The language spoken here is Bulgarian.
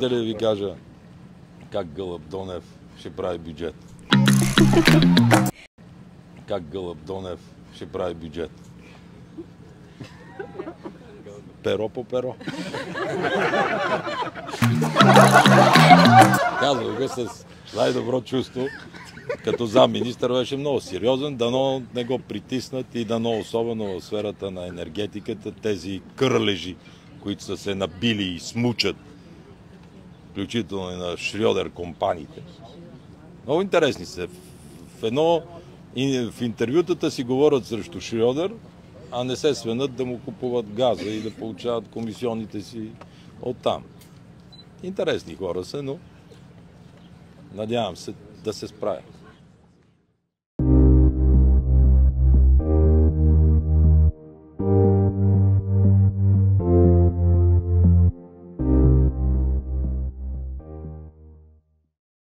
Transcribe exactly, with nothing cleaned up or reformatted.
Искате ли да ви кажа как Гълъб Донев ще прави бюджет? Как Гълъб Донев ще прави бюджет? Перо по перо. Казвам го с най-добро чувство. Като замминистър беше много сериозен, дано не го притиснат и дано особено в сферата на енергетиката тези кърлежи, които са се набили и смучат, включително и на Шрьодер компаниите. Много интересни са. В едно, в интервютата си говорят срещу Шрьодер, а не се свенат да му купуват газа и да получават комисионните си оттам. Интересни хора са, но надявам се да се справят.